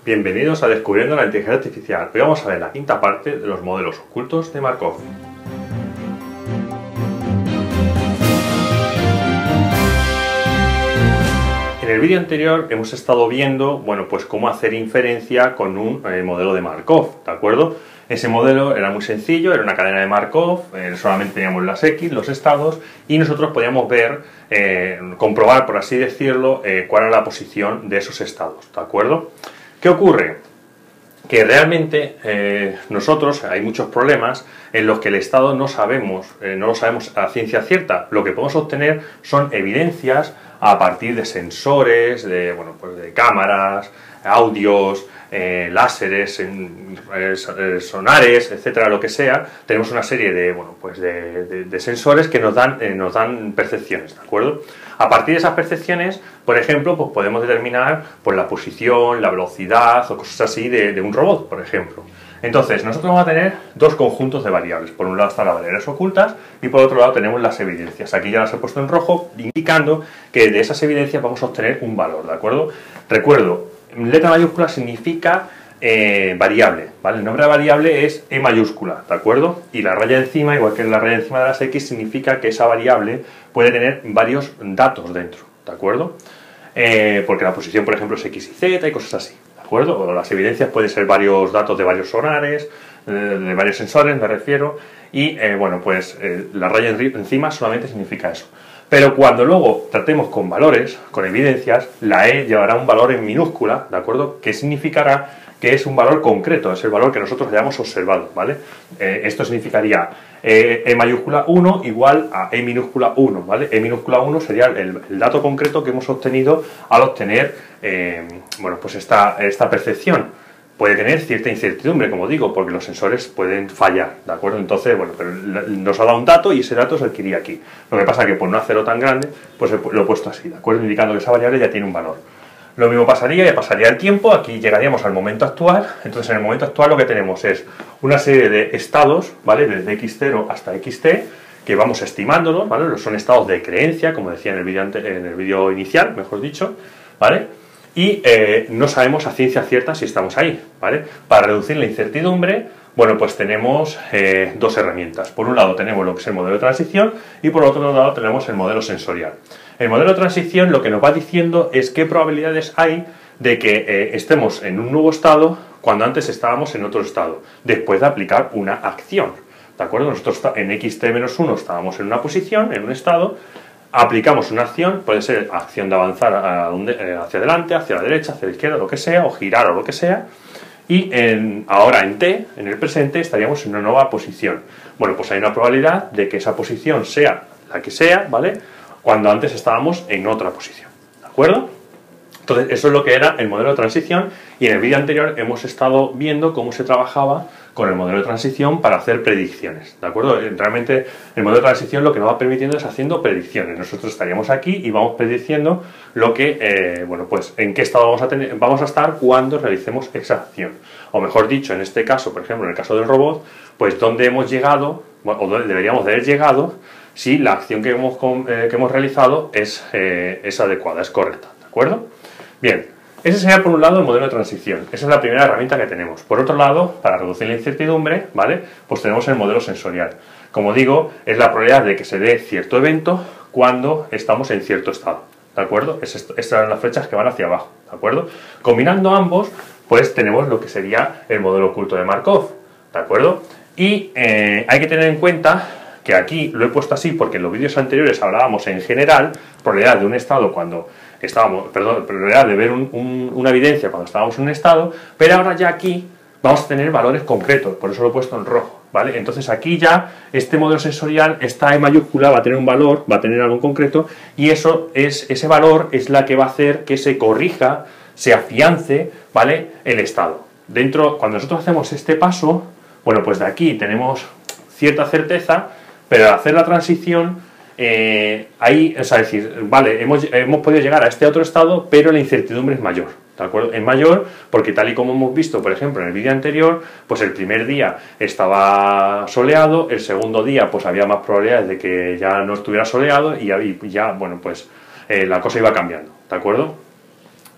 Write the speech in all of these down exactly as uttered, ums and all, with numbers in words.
Bienvenidos a Descubriendo la Inteligencia Artificial. Hoy vamos a ver la quinta parte de los modelos ocultos de Markov. En el vídeo anterior hemos estado viendo, bueno, pues cómo hacer inferencia con un eh, modelo de Markov, ¿de acuerdo? Ese modelo era muy sencillo, era una cadena de Markov, eh, solamente teníamos las X, los estados, y nosotros podíamos ver, eh, comprobar, por así decirlo, eh, cuál era la posición de esos estados, ¿de acuerdo? ¿Qué ocurre? Que realmente eh, nosotros hay muchos problemas en los que el estado no sabemos, eh, no lo sabemos a ciencia cierta. Lo que podemos obtener son evidencias a partir de sensores, de, bueno, pues de cámaras, audios, eh, láseres, en, eh, sonares, etcétera, lo que sea. Tenemos una serie de, bueno, pues de, de, de sensores que nos dan, eh, nos dan percepciones, ¿de acuerdo? A partir de esas percepciones, por ejemplo, pues podemos determinar pues, la posición, la velocidad o cosas así de, de un robot, por ejemplo. Entonces, nosotros vamos a tener dos conjuntos de variables. Por un lado están las variables ocultas y por otro lado tenemos las evidencias. Aquí ya las he puesto en rojo, indicando que de esas evidencias vamos a obtener un valor, ¿de acuerdo? Recuerdo, letra mayúscula significa eh, variable, ¿vale? El nombre de variable es E mayúscula, ¿de acuerdo? Y la raya encima, igual que la raya encima de las X, significa que esa variable puede tener varios datos dentro, ¿de acuerdo? Eh, porque la posición, por ejemplo, es X y Z y cosas así, ¿de acuerdo? O las evidencias pueden ser varios datos de varios sonares, eh, de varios sensores, me refiero, y, eh, bueno, pues eh, la raya encima solamente significa eso. Pero cuando luego tratemos con valores, con evidencias, la E llevará un valor en minúscula, ¿de acuerdo? Que significará que es un valor concreto, es el valor que nosotros hayamos observado, ¿vale? Eh, esto significaría eh, E mayúscula uno igual a E minúscula uno, ¿vale? E minúscula uno sería el, el dato concreto que hemos obtenido al obtener, eh, bueno, pues esta, esta percepción. Puede tener cierta incertidumbre, como digo, porque los sensores pueden fallar, ¿de acuerdo? Entonces, bueno, pero nos ha dado un dato y ese dato es el que iría aquí. Lo que pasa es que por no hacerlo tan grande, pues lo he puesto así, ¿de acuerdo? Indicando que esa variable ya tiene un valor. Lo mismo pasaría, ya pasaría el tiempo, aquí llegaríamos al momento actual. Entonces, en el momento actual lo que tenemos es una serie de estados, ¿vale? Desde equis cero hasta equis te, que vamos estimándolos, ¿vale? Son estados de creencia, como decía en el vídeo en el vídeo inicial, mejor dicho, ¿vale? Y eh, no sabemos a ciencia cierta si estamos ahí, ¿vale? Para reducir la incertidumbre, bueno, pues tenemos eh, dos herramientas. Por un lado tenemos lo que es el modelo de transición y por otro lado tenemos el modelo sensorial. El modelo de transición lo que nos va diciendo es qué probabilidades hay de que eh, estemos en un nuevo estado cuando antes estábamos en otro estado, después de aplicar una acción, ¿de acuerdo? Nosotros en equis te menos uno estábamos en una posición, en un estado, aplicamos una acción, puede ser acción de avanzar a donde, eh, hacia adelante, hacia la derecha, hacia la izquierda, lo que sea, o girar o lo que sea, y en, ahora en t, en el presente, estaríamos en una nueva posición. Bueno, pues hay una probabilidad de que esa posición sea la que sea, ¿vale? Cuando antes estábamos en otra posición, ¿de acuerdo? Entonces, eso es lo que era el modelo de transición, y en el vídeo anterior hemos estado viendo cómo se trabajaba con el modelo de transición para hacer predicciones, ¿de acuerdo? Realmente el modelo de transición lo que nos va permitiendo es haciendo predicciones. Nosotros estaríamos aquí y vamos prediciendo lo que, eh, bueno, pues en qué estado vamos a, tener, vamos a estar cuando realicemos esa acción. O mejor dicho, en este caso, por ejemplo, en el caso del robot, pues dónde hemos llegado, o dónde deberíamos de haber llegado, si la acción que hemos, eh, que hemos realizado es, eh, es adecuada, es correcta, ¿de acuerdo? Bien, ese sería por un lado el modelo de transición, esa es la primera herramienta que tenemos. Por otro lado, para reducir la incertidumbre, ¿vale? Pues tenemos el modelo sensorial. Como digo, es la probabilidad de que se dé cierto evento cuando estamos en cierto estado, ¿de acuerdo? Es esto, estas son las flechas que van hacia abajo, ¿de acuerdo? Combinando ambos, pues tenemos lo que sería el modelo oculto de Markov, ¿de acuerdo? Y eh, hay que tener en cuenta que aquí lo he puesto así porque en los vídeos anteriores hablábamos en general, probabilidad de un estado cuando estábamos, perdón, probabilidad de ver un, un, una evidencia cuando estábamos en un estado, pero ahora ya aquí vamos a tener valores concretos, por eso lo he puesto en rojo, ¿vale? Entonces aquí ya este modelo sensorial, esta E mayúscula va a tener un valor, va a tener algo en concreto, y eso es, ese valor es la que va a hacer que se corrija, se afiance, ¿vale? El estado. Dentro, cuando nosotros hacemos este paso, bueno, pues de aquí tenemos cierta certeza, pero al hacer la transición, eh, ahí, o sea, decir, vale, hemos, hemos podido llegar a este otro estado, pero la incertidumbre es mayor, ¿de acuerdo? Es mayor porque tal y como hemos visto, por ejemplo, en el vídeo anterior, pues el primer día estaba soleado, el segundo día pues había más probabilidades de que ya no estuviera soleado y ya, y ya bueno, pues eh, la cosa iba cambiando, ¿de acuerdo?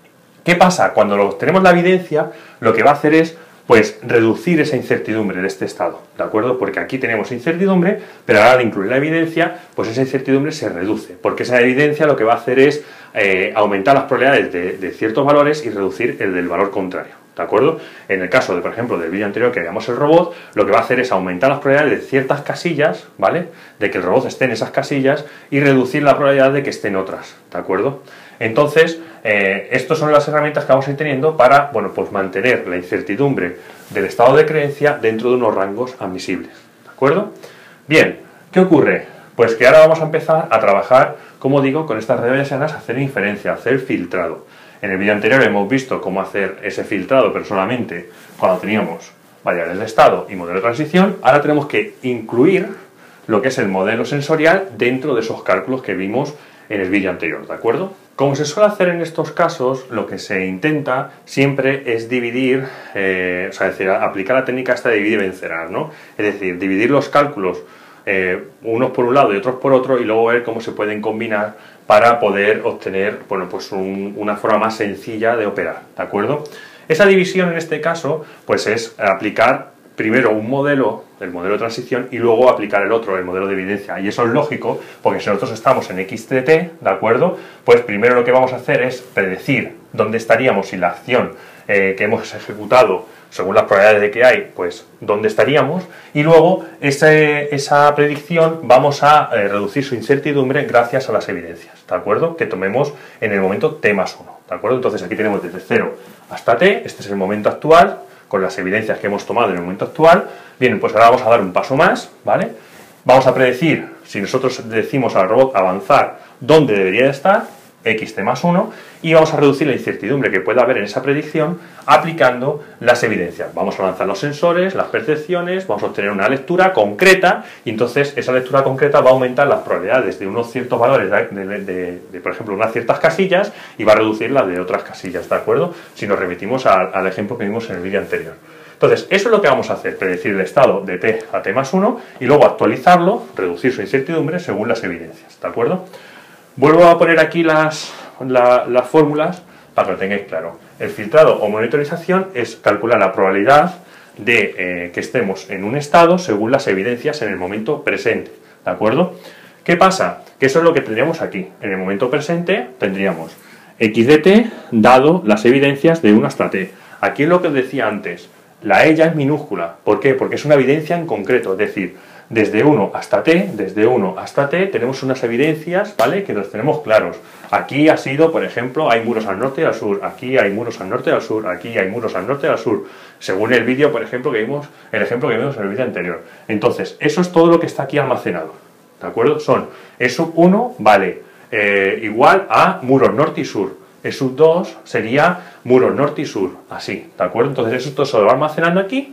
¿Qué pasa? Cuando lo- tenemos la evidencia, lo que va a hacer es pues reducir esa incertidumbre de este estado, ¿de acuerdo? Porque aquí tenemos incertidumbre, pero ahora al incluir la evidencia, pues esa incertidumbre se reduce, porque esa evidencia lo que va a hacer es eh, aumentar las probabilidades de, de ciertos valores y reducir el del valor contrario, ¿de acuerdo? En el caso, de, por ejemplo, del vídeo anterior que veíamos el robot, lo que va a hacer es aumentar las probabilidades de ciertas casillas, ¿vale? De que el robot esté en esas casillas y reducir la probabilidad de que esté en otras, ¿de acuerdo? Entonces, eh, estas son las herramientas que vamos a ir teniendo para, bueno, pues mantener la incertidumbre del estado de creencia dentro de unos rangos admisibles, ¿de acuerdo? Bien, ¿qué ocurre? Pues que ahora vamos a empezar a trabajar, como digo, con estas redes bayesianas, a hacer inferencia, a hacer filtrado. En el vídeo anterior hemos visto cómo hacer ese filtrado, pero solamente cuando teníamos variables de estado y modelo de transición. Ahora tenemos que incluir lo que es el modelo sensorial dentro de esos cálculos que vimos en el vídeo anterior, ¿de acuerdo? Como se suele hacer en estos casos, lo que se intenta siempre es dividir, eh, o sea, es decir, aplicar la técnica esta de dividir y vencerás, ¿no? Es decir, dividir los cálculos eh, unos por un lado y otros por otro y luego ver cómo se pueden combinar para poder obtener, bueno, pues un, una forma más sencilla de operar, ¿de acuerdo? Esa división en este caso, pues es aplicar primero un modelo, el modelo de transición, y luego aplicar el otro, el modelo de evidencia. Y eso es lógico, porque si nosotros estamos en X de T, ¿de acuerdo? Pues primero lo que vamos a hacer es predecir dónde estaríamos si la acción eh, que hemos ejecutado, según las probabilidades de que hay, pues dónde estaríamos, y luego ese, esa predicción vamos a eh, reducir su incertidumbre gracias a las evidencias, ¿de acuerdo? Que tomemos en el momento T más uno, ¿de acuerdo? Entonces aquí tenemos desde cero hasta T, este es el momento actual, con las evidencias que hemos tomado en el momento actual. Bien, pues ahora vamos a dar un paso más, ¿vale? Vamos a predecir, si nosotros decimos al robot avanzar, dónde debería de estar, X T más uno, y vamos a reducir la incertidumbre que pueda haber en esa predicción aplicando las evidencias. Vamos a lanzar los sensores, las percepciones, vamos a obtener una lectura concreta, y entonces esa lectura concreta va a aumentar las probabilidades de unos ciertos valores, de, de, de, de por ejemplo, unas ciertas casillas, y va a reducir las de otras casillas, ¿de acuerdo? Si nos remitimos al, al ejemplo que vimos en el vídeo anterior. Entonces, eso es lo que vamos a hacer, predecir el estado de T a T más uno, y luego actualizarlo, reducir su incertidumbre según las evidencias, ¿de acuerdo? Vuelvo a poner aquí las, la, las fórmulas para que lo tengáis claro. El filtrado o monitorización es calcular la probabilidad de eh, que estemos en un estado según las evidencias en el momento presente, ¿de acuerdo? ¿Qué pasa? Que eso es lo que tendríamos aquí. En el momento presente tendríamos X de T dado las evidencias de uno hasta T. Aquí es lo que os decía antes, la E ya es minúscula. ¿Por qué? Porque es una evidencia en concreto, es decir, desde uno hasta T, desde uno hasta T, tenemos unas evidencias, ¿vale?, que los tenemos claros. Aquí ha sido, por ejemplo, hay muros al norte y al sur, aquí hay muros al norte y al sur, aquí hay muros al norte y al sur, según el vídeo, por ejemplo, que vimos, el ejemplo que vimos en el vídeo anterior. Entonces, eso es todo lo que está aquí almacenado, ¿de acuerdo? Son, E sub uno vale eh, igual a muros norte y sur, E sub dos sería muros norte y sur, así, ¿de acuerdo? Entonces, eso todo se lo va almacenando aquí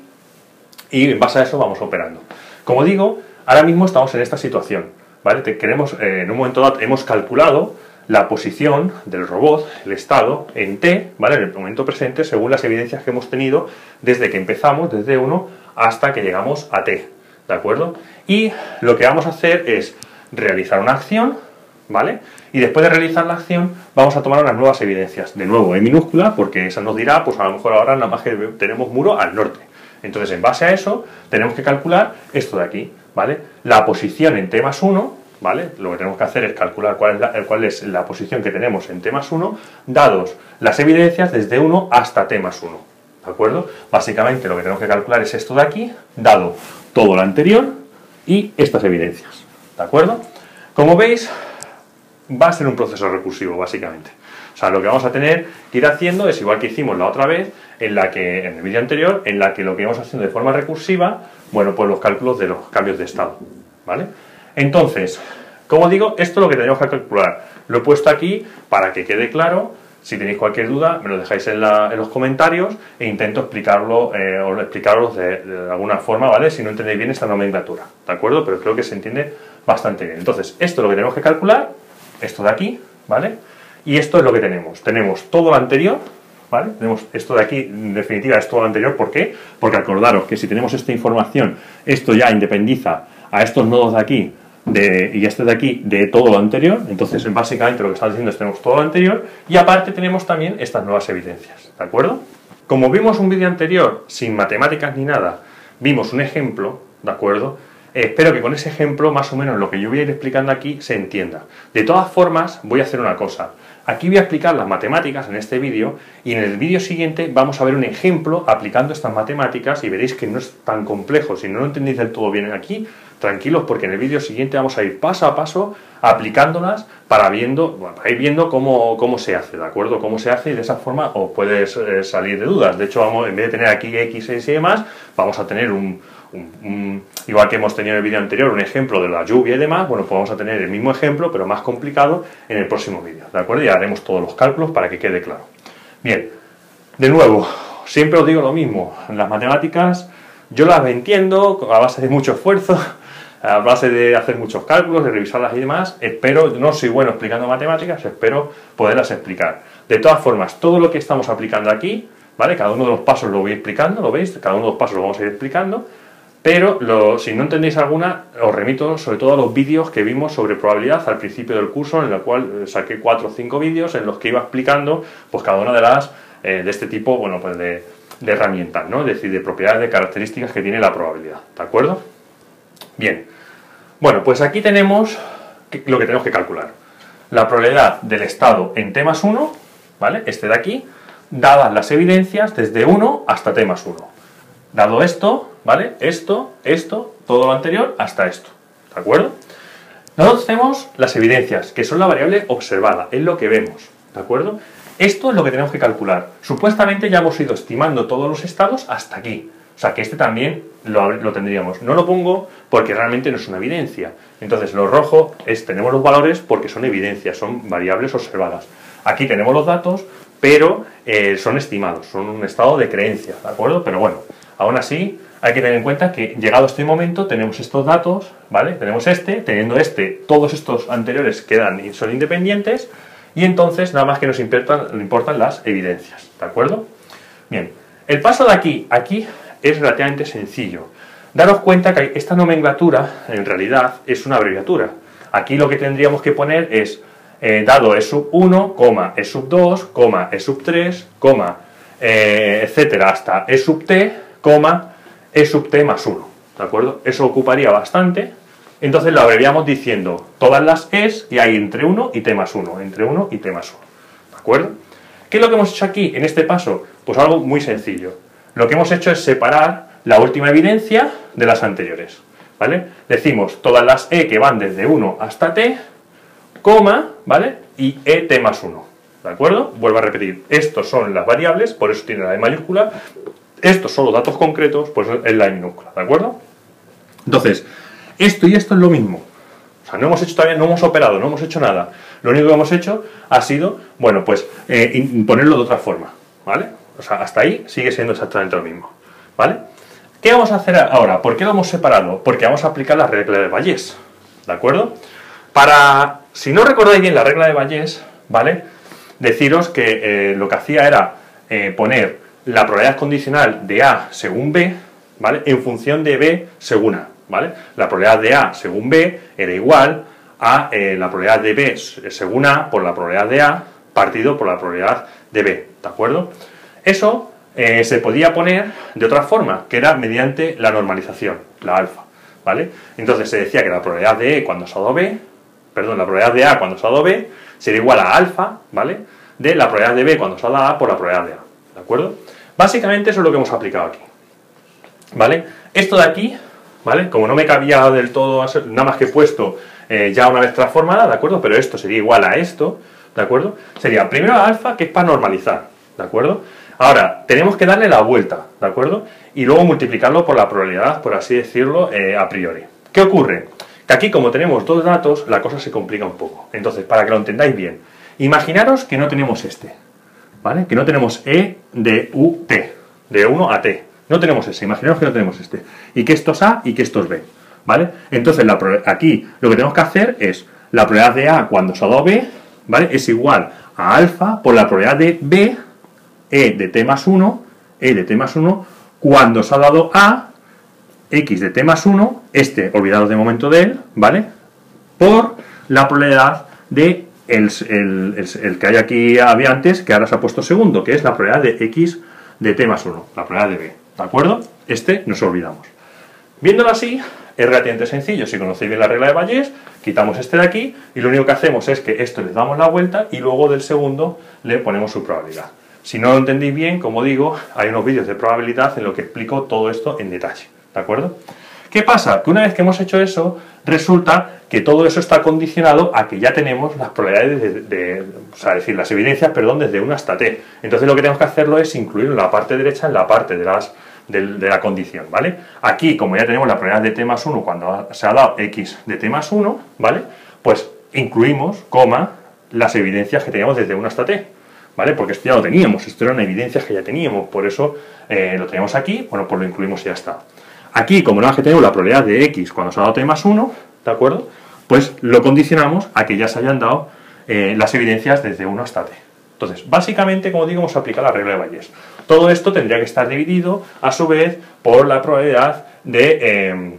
y en base a eso vamos operando. Como digo, ahora mismo estamos en esta situación, ¿vale? Te queremos, eh, en un momento dado hemos calculado la posición del robot, el estado, en T, ¿vale?, en el momento presente, según las evidencias que hemos tenido desde que empezamos, desde uno hasta que llegamos a T, ¿de acuerdo? Y lo que vamos a hacer es realizar una acción, ¿vale? Y después de realizar la acción vamos a tomar unas nuevas evidencias, de nuevo en minúscula, porque esa nos dirá, pues a lo mejor ahora nada más que tenemos muro al norte. Entonces, en base a eso, tenemos que calcular esto de aquí, ¿vale? La posición en T más uno, ¿vale? Lo que tenemos que hacer es calcular cuál es la, cuál es la posición que tenemos en T más uno, dados las evidencias desde uno hasta T más uno, ¿de acuerdo? Básicamente, lo que tenemos que calcular es esto de aquí, dado todo lo anterior y estas evidencias, ¿de acuerdo? Como veis, va a ser un proceso recursivo, básicamente. O sea, lo que vamos a tener que ir haciendo es igual que hicimos la otra vez, en la que, en el vídeo anterior, en la que lo que íbamos haciendo de forma recursiva, bueno, pues los cálculos de los cambios de estado, ¿vale? Entonces, como digo, esto es lo que tenemos que calcular. Lo he puesto aquí para que quede claro. Si tenéis cualquier duda, me lo dejáis en, la, en los comentarios e intento explicarlo, eh, o explicaros de, de alguna forma, ¿vale? Si no entendéis bien esta nomenclatura, ¿de acuerdo? Pero creo que se entiende bastante bien. Entonces, esto es lo que tenemos que calcular, esto de aquí, ¿vale? Y esto es lo que tenemos. Tenemos todo lo anterior, ¿vale? Tenemos esto de aquí, en definitiva, es todo lo anterior. ¿Por qué? Porque acordaros que si tenemos esta información, esto ya independiza a estos nodos de aquí de, y este de aquí de todo lo anterior. Entonces, básicamente lo que está diciendo es que tenemos todo lo anterior y aparte tenemos también estas nuevas evidencias, ¿de acuerdo? Como vimos un vídeo anterior sin matemáticas ni nada, vimos un ejemplo, ¿de acuerdo? Eh, espero que con ese ejemplo, más o menos lo que yo voy a ir explicando aquí, se entienda. De todas formas, voy a hacer una cosa. Aquí voy a explicar las matemáticas en este vídeo y en el vídeo siguiente vamos a ver un ejemplo aplicando estas matemáticas y veréis que no es tan complejo. Si no lo entendéis del todo bien aquí, tranquilos porque en el vídeo siguiente vamos a ir paso a paso aplicándolas para, viendo, bueno, para ir viendo cómo, cómo se hace, ¿de acuerdo? Cómo se hace y de esa forma os puedes eh, salir de dudas. De hecho, vamos, en vez de tener aquí X, Y y demás, vamos a tener un, un, un, igual que hemos tenido en el vídeo anterior, un ejemplo de la lluvia y demás, bueno, pues vamos a tener el mismo ejemplo, pero más complicado en el próximo vídeo, ¿de acuerdo? Y haremos todos los cálculos para que quede claro. Bien, de nuevo, siempre os digo lo mismo, las matemáticas yo las entiendo a base de mucho esfuerzo, a base de hacer muchos cálculos, de revisarlas y demás. Espero, no soy bueno explicando matemáticas, espero poderlas explicar. De todas formas, todo lo que estamos aplicando aquí, ¿vale? Cada uno de los pasos lo voy explicando, ¿lo veis? Cada uno de los pasos lo vamos a ir explicando, pero lo, si no entendéis alguna, os remito sobre todo a los vídeos que vimos sobre probabilidad al principio del curso, en el cual saqué cuatro o cinco vídeos en los que iba explicando pues cada una de las, eh, de este tipo, bueno, pues de, de herramientas, ¿no? Es decir, de propiedades, de características que tiene la probabilidad, ¿de acuerdo? Bien. Bueno, pues aquí tenemos lo que tenemos que calcular. La probabilidad del estado en t más uno, ¿vale? Este de aquí, dadas las evidencias desde uno hasta t más uno. Dado esto, ¿vale? Esto, esto, todo lo anterior, hasta esto, ¿de acuerdo? Nosotros tenemos las evidencias, que son la variable observada, es lo que vemos, ¿de acuerdo? Esto es lo que tenemos que calcular. Supuestamente ya hemos ido estimando todos los estados hasta aquí. O sea, que este también lo, lo tendríamos. No lo pongo porque realmente no es una evidencia. Entonces, lo rojo es, tenemos los valores porque son evidencias, son variables observadas. Aquí tenemos los datos, pero eh, son estimados, son un estado de creencia, ¿de acuerdo? Pero bueno, aún así hay que tener en cuenta que llegado a este momento tenemos estos datos, ¿vale? Tenemos este, teniendo este, todos estos anteriores quedan, son independientes, y entonces nada más que nos importan, importan las evidencias, ¿de acuerdo? Bien, el paso de aquí a aquí es relativamente sencillo. Daros cuenta que esta nomenclatura, en realidad, es una abreviatura. Aquí lo que tendríamos que poner es, eh, dado E sub uno, coma, E sub dos, coma, E sub tres, coma, eh, etcétera, hasta E sub t, coma, E sub t más uno. ¿De acuerdo? Eso ocuparía bastante. Entonces lo abreviamos diciendo todas las es que hay entre uno y t más uno. Entre uno y t más uno. ¿De acuerdo? ¿Qué es lo que hemos hecho aquí, en este paso? Pues algo muy sencillo. Lo que hemos hecho es separar la última evidencia de las anteriores, ¿vale? Decimos todas las e que van desde uno hasta t, coma, ¿vale? Y et más uno, ¿de acuerdo? Vuelvo a repetir, estos son las variables, por eso tiene la e mayúscula, estos son los datos concretos, pues es la e minúscula, ¿de acuerdo? Entonces, esto y esto es lo mismo. O sea, no hemos hecho todavía, no hemos operado, no hemos hecho nada. Lo único que hemos hecho ha sido, bueno, pues, eh, ponerlo de otra forma, ¿vale? O sea, hasta ahí sigue siendo exactamente lo mismo, ¿vale? ¿Qué vamos a hacer ahora? ¿Por qué lo hemos separado? Porque vamos a aplicar la regla de Bayes, ¿de acuerdo? Para, si no recordáis bien la regla de Bayes, ¿vale? Deciros que eh, lo que hacía era eh, poner la probabilidad condicional de A según B, ¿vale? En función de B según A, ¿vale? La probabilidad de A según B era igual a eh, la probabilidad de B según A por la probabilidad de A partido por la probabilidad de B, ¿de acuerdo? Eso eh, se podía poner de otra forma, que era mediante la normalización, la alfa, ¿vale? Entonces se decía que la probabilidad de E cuando se ha dado B, perdón, la probabilidad de A cuando se ha dado B sería igual a alfa, ¿vale? De la probabilidad de B cuando se ha dado A por la probabilidad de A, ¿de acuerdo? Básicamente eso es lo que hemos aplicado aquí, ¿vale? Esto de aquí, ¿vale? Como no me cabía del todo, nada más que he puesto eh, ya una vez transformada, ¿de acuerdo? Pero esto sería igual a esto, ¿de acuerdo? Sería primero la alfa, que es para normalizar, ¿de acuerdo? Ahora, tenemos que darle la vuelta, ¿de acuerdo? Y luego multiplicarlo por la probabilidad, por así decirlo, eh, a priori. ¿Qué ocurre? Que aquí, como tenemos dos datos, la cosa se complica un poco. Entonces, para que lo entendáis bien, imaginaros que no tenemos este, ¿vale? Que no tenemos E de U T, de uno a T. No tenemos ese, imaginaros que no tenemos este. Y que esto es A y que esto es B, ¿vale? Entonces, la, aquí lo que tenemos que hacer es, la probabilidad de A cuando se ha dado B, ¿vale? Es igual a alfa por la probabilidad de B, E de t más uno, E de t más uno, cuando se ha dado A, X de t más uno, este, olvidaros de momento de él, ¿vale? por la probabilidad de el, el, el, el que hay aquí había antes, que ahora se ha puesto segundo, que es la probabilidad de x de t más uno, la probabilidad de b, ¿de acuerdo? Este nos olvidamos. Viéndolo así, es relativamente sencillo. Si conocéis bien la regla de Bayes, quitamos este de aquí y lo único que hacemos es que esto le damos la vuelta y luego del segundo le ponemos su probabilidad. Si no lo entendéis bien, como digo, hay unos vídeos de probabilidad en los que explico todo esto en detalle, ¿de acuerdo? ¿Qué pasa? Que una vez que hemos hecho eso, resulta que todo eso está condicionado a que ya tenemos las probabilidades de, de, de o sea, decir, las evidencias, perdón, desde uno hasta t. Entonces lo que tenemos que hacerlo es incluir en la parte derecha, en la parte de las De, de la condición, ¿vale? Aquí, como ya tenemos la probabilidad de t más uno cuando se ha dado x de t más uno, ¿vale? Pues incluimos, coma, las evidencias que teníamos desde uno hasta t, ¿vale? Porque esto ya lo teníamos, esto eran evidencias que ya teníamos, por eso eh, lo teníamos aquí, bueno, pues lo incluimos y ya está. Aquí, como nada más que tenemos la probabilidad de x cuando se ha dado t más uno, ¿de acuerdo? Pues lo condicionamos a que ya se hayan dado eh, las evidencias desde uno hasta t. Entonces, básicamente, como digo, vamos a aplicar la regla de Bayes. Todo esto tendría que estar dividido, a su vez, por la probabilidad de, eh,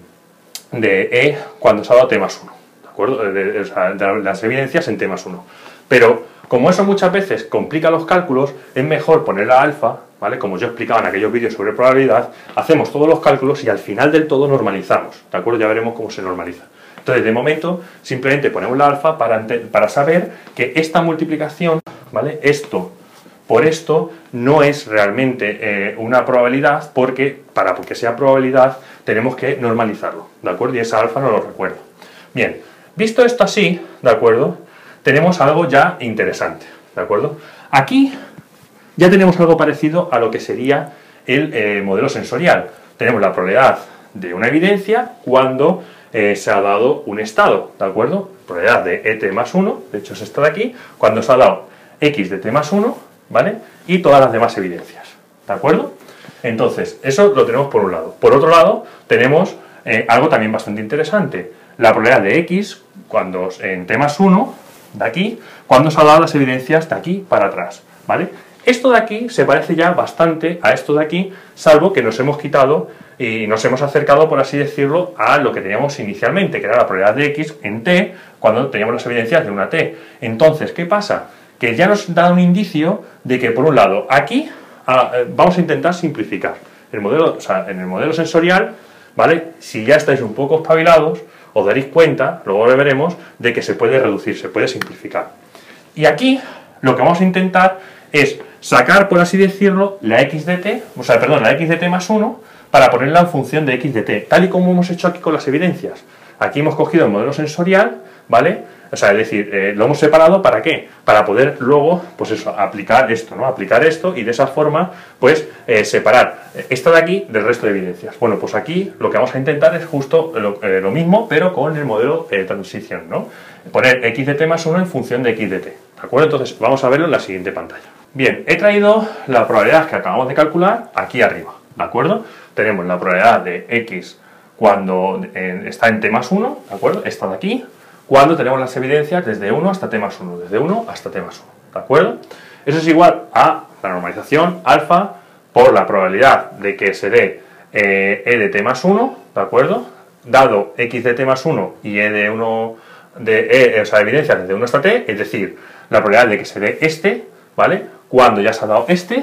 de E cuando se ha dado t más uno, ¿de acuerdo? De, de, o sea, de las evidencias en t más uno. Pero, como eso muchas veces complica los cálculos, es mejor poner la alfa, ¿vale? Como yo explicaba en aquellos vídeos sobre probabilidad, hacemos todos los cálculos y al final del todo normalizamos, ¿de acuerdo? Ya veremos cómo se normaliza. Entonces, de momento, simplemente ponemos la alfa para, para saber que esta multiplicación, ¿vale? Esto por esto no es realmente eh, una probabilidad, porque para que sea probabilidad tenemos que normalizarlo, ¿de acuerdo? Y esa alfa no lo recuerdo. Bien, visto esto así, ¿de acuerdo? Tenemos algo ya interesante, ¿de acuerdo? Aquí ya tenemos algo parecido a lo que sería el eh, modelo sensorial. Tenemos la probabilidad de una evidencia cuando eh, se ha dado un estado, ¿de acuerdo? Probabilidad de et más uno, de hecho es esta de aquí, cuando se ha dado x de t más uno, ¿vale? Y todas las demás evidencias, ¿de acuerdo? Entonces, eso lo tenemos por un lado. Por otro lado, tenemos eh, algo también bastante interesante. La probabilidad de x, cuando en t más uno, de aquí, cuando se ha dado las evidencias de aquí para atrás, ¿vale? Esto de aquí se parece ya bastante a esto de aquí, salvo que nos hemos quitado y nos hemos acercado, por así decirlo, a lo que teníamos inicialmente, que era la probabilidad de x en t, cuando teníamos las evidencias de una t. Entonces, ¿qué pasa? Que ya nos da un indicio de que, por un lado, aquí a, eh, vamos a intentar simplificar. El modelo, o sea, en el modelo sensorial, ¿vale? Si ya estáis un poco espabilados, os daréis cuenta, luego lo veremos, de que se puede reducir, se puede simplificar. Y aquí, lo que vamos a intentar es sacar, por así decirlo, la x de t, o sea, perdón, la x de t más uno, para ponerla en función de x de t, tal y como hemos hecho aquí con las evidencias. Aquí hemos cogido el modelo sensorial, ¿vale? O sea, es decir, eh, lo hemos separado, ¿para qué? Para poder luego, pues eso, aplicar esto, ¿no? Aplicar esto y de esa forma, pues, eh, separar esta de aquí del resto de evidencias. Bueno, pues aquí lo que vamos a intentar es justo lo, eh, lo mismo, pero con el modelo de eh, transición, ¿no? Poner x de t más uno en función de x de t, ¿de acuerdo? Entonces, vamos a verlo en la siguiente pantalla. Bien, he traído la probabilidad que acabamos de calcular aquí arriba, ¿de acuerdo? Tenemos la probabilidad de x cuando eh, está en t más uno, ¿de acuerdo? Esta de aquí, cuando tenemos las evidencias desde uno hasta t más uno, desde uno hasta t más uno, ¿de acuerdo? Eso es igual a la normalización alfa por la probabilidad de que se dé eh, e de t más uno, ¿de acuerdo? Dado x de t más uno y e de uno, de e, o sea, evidencias desde uno hasta t, es decir, la probabilidad de que se dé este, ¿vale? Cuando ya se ha dado este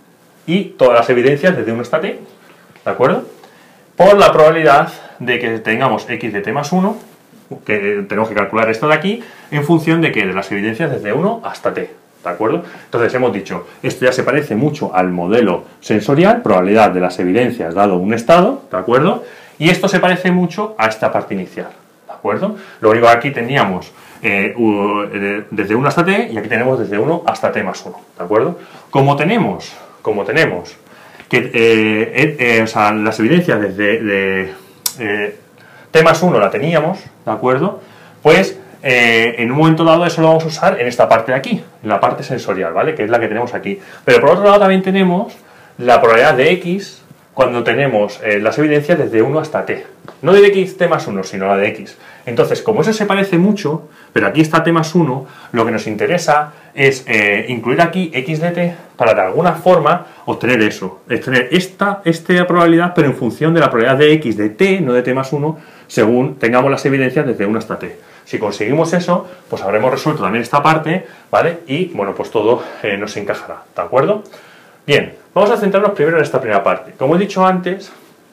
y todas las evidencias desde uno hasta t, ¿de acuerdo? Por la probabilidad de que tengamos x de t más uno, que tenemos que calcular esto de aquí, en función de que de las evidencias desde uno hasta t, ¿de acuerdo? Entonces hemos dicho, esto ya se parece mucho al modelo sensorial, probabilidad de las evidencias dado un estado, ¿de acuerdo? Y esto se parece mucho a esta parte inicial, ¿de acuerdo? Lo único que aquí teníamos eh, desde uno hasta t y aquí tenemos desde uno hasta t más uno, ¿de acuerdo? Como tenemos, como tenemos que eh, eh, eh, o sea, las evidencias desde de, eh, t más uno la teníamos, ¿de acuerdo? Pues eh, en un momento dado eso lo vamos a usar en esta parte de aquí, en la parte sensorial, ¿vale? Que es la que tenemos aquí. Pero por otro lado también tenemos la probabilidad de x cuando tenemos eh, las evidencias desde uno hasta t. No de x t más uno, sino la de x. Entonces, como eso se parece mucho, pero aquí está t más uno, lo que nos interesa es eh, incluir aquí x de t para de alguna forma obtener eso. Es tener esta, esta probabilidad, pero en función de la probabilidad de x de t, no de t más uno, según tengamos las evidencias desde uno hasta t. Si conseguimos eso, pues habremos resuelto también esta parte, ¿vale? Y, bueno, pues todo eh, nos encajará, ¿de acuerdo? Bien, vamos a centrarnos primero en esta primera parte. Como he dicho antes,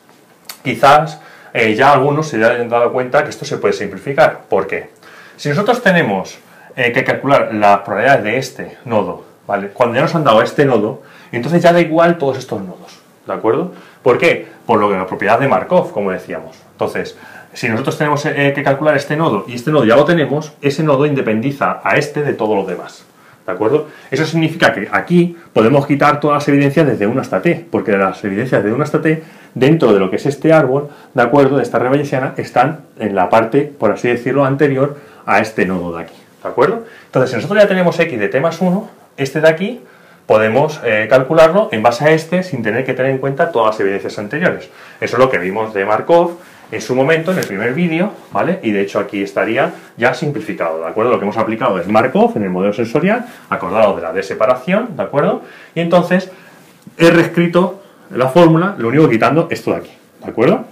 quizás eh, ya algunos se hayan dado cuenta que esto se puede simplificar. ¿Por qué? Si nosotros tenemos eh, que calcular las probabilidades de este nodo, ¿vale? Cuando ya nos han dado este nodo, entonces ya da igual todos estos nodos, ¿de acuerdo? ¿Por qué? Por lo que la propiedad de Markov, como decíamos. Entonces, si nosotros tenemos eh, que calcular este nodo y este nodo ya lo tenemos, ese nodo independiza a este de todos los demás, ¿de acuerdo? Eso significa que aquí podemos quitar todas las evidencias desde uno hasta t, porque las evidencias de uno hasta t, dentro de lo que es este árbol, ¿de acuerdo?, de esta red bayesiana, están en la parte, por así decirlo, anterior a este nodo de aquí, ¿de acuerdo? Entonces, si nosotros ya tenemos x de t más uno, este de aquí podemos eh, calcularlo en base a este sin tener que tener en cuenta todas las evidencias anteriores. Eso es lo que vimos de Markov en su momento, en el primer vídeo, ¿vale? Y de hecho aquí estaría ya simplificado, ¿de acuerdo? Lo que hemos aplicado es Markov en el modelo sensorial, acordados de la de separación, ¿de acuerdo? Y entonces he reescrito la fórmula, lo único quitando esto de aquí, ¿de acuerdo?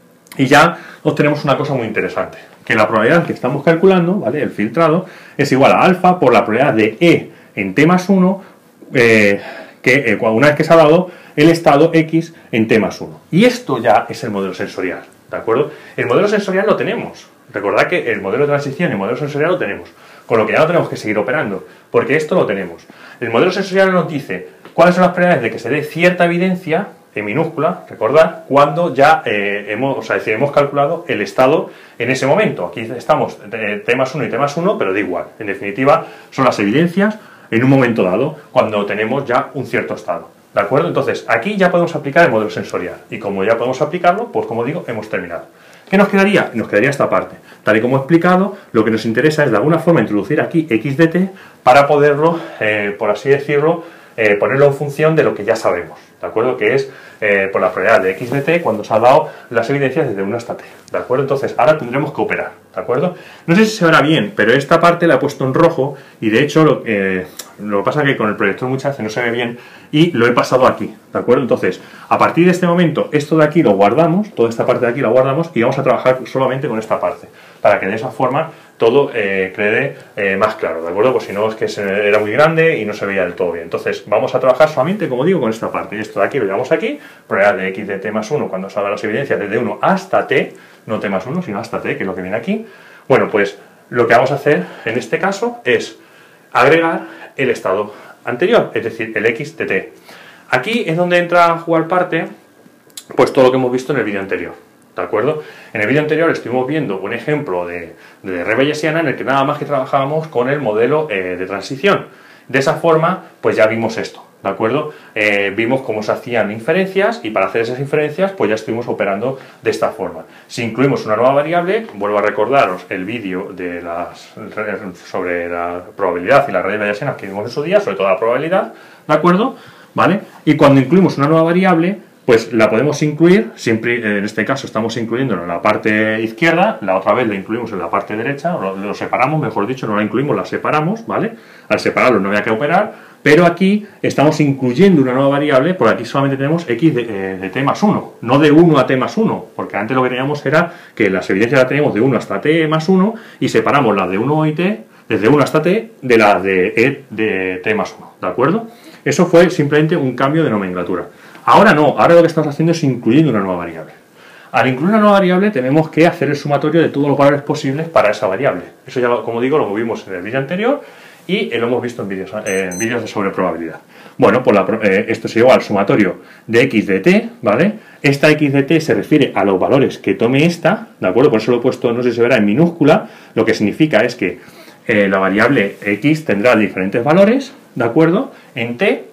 Y ya obtenemos una cosa muy interesante, que la probabilidad que estamos calculando, ¿vale?, el filtrado, es igual a alfa por la probabilidad de E en t más uno, eh, que eh, una vez que se ha dado el estado X en t más uno. Y esto ya es el modelo sensorial, ¿de acuerdo? El modelo sensorial lo tenemos. Recordad que el modelo de transición y el modelo sensorial lo tenemos. Con lo que ya no tenemos que seguir operando, porque esto lo tenemos. El modelo sensorial nos dice cuáles son las probabilidades de que se dé cierta evidencia, en minúscula, recordad, cuando ya eh, hemos, o sea, es decir, hemos calculado el estado en ese momento. Aquí estamos eh, t más uno y t más uno, pero da igual. En definitiva, son las evidencias en un momento dado, cuando tenemos ya un cierto estado. ¿De acuerdo? Entonces, aquí ya podemos aplicar el modelo sensorial. Y como ya podemos aplicarlo, pues como digo, hemos terminado. ¿Qué nos quedaría? Nos quedaría esta parte. Tal y como he explicado, lo que nos interesa es de alguna forma introducir aquí x de t para poderlo, eh, por así decirlo, eh, ponerlo en función de lo que ya sabemos. ¿De acuerdo? Que es eh, por la probabilidad de x de t cuando se ha dado las evidencias desde uno hasta t. ¿De acuerdo? Entonces, ahora tendremos que operar. ¿De acuerdo? No sé si se verá bien, pero esta parte la he puesto en rojo y de hecho lo, eh, lo que pasa es que con el proyector muchas veces no se ve bien y lo he pasado aquí. ¿De acuerdo? Entonces, a partir de este momento, esto de aquí lo guardamos, toda esta parte de aquí la guardamos y vamos a trabajar solamente con esta parte, para que de esa forma todo eh, quede eh, más claro, ¿de acuerdo? Pues si no es que se, era muy grande y no se veía del todo bien. Entonces vamos a trabajar solamente, como digo, con esta parte. Esto de aquí lo llevamos aquí, probabilidad de x de t más uno cuando salgan las evidencias desde uno hasta t, no t más uno, sino hasta t, que es lo que viene aquí. Bueno, pues lo que vamos a hacer en este caso es agregar el estado anterior, es decir, el x de t. Aquí es donde entra a jugar parte, pues todo lo que hemos visto en el vídeo anterior. ¿De acuerdo? En el vídeo anterior estuvimos viendo un ejemplo de, de red bayesiana en el que nada más que trabajábamos con el modelo eh, de transición. De esa forma, pues ya vimos esto, ¿de acuerdo? Eh, vimos cómo se hacían inferencias y para hacer esas inferencias, pues ya estuvimos operando de esta forma. Si incluimos una nueva variable, vuelvo a recordaros el vídeo de las, sobre la probabilidad y las redes bayesianas que vimos en su día, sobre todo la probabilidad, ¿de acuerdo? ¿Vale? Y cuando incluimos una nueva variable, pues la podemos incluir, siempre en este caso estamos incluyéndolo en la parte izquierda, la otra vez la incluimos en la parte derecha, lo, lo separamos, mejor dicho, no la incluimos, la separamos, ¿vale? Al separarlo no había que operar, pero aquí estamos incluyendo una nueva variable, porque aquí solamente tenemos x de, eh, de t más uno, no de uno a t más uno, porque antes lo que teníamos era que las evidencias las teníamos de uno hasta t más uno y separamos las de uno y t, desde uno hasta t, de las de e de t más uno, ¿de acuerdo? Eso fue simplemente un cambio de nomenclatura. Ahora no, ahora lo que estamos haciendo es incluyendo una nueva variable. Al incluir una nueva variable tenemos que hacer el sumatorio de todos los valores posibles para esa variable. Eso ya, como digo, lo vimos en el vídeo anterior y lo hemos visto en vídeos en vídeos de sobre probabilidad. Bueno, pues la, eh, esto es igual al sumatorio de x de t, ¿vale? Esta x de t se refiere a los valores que tome esta, ¿de acuerdo? Por eso lo he puesto, no sé si se verá, en minúscula. Lo que significa es que eh, la variable x tendrá diferentes valores, ¿de acuerdo? En t.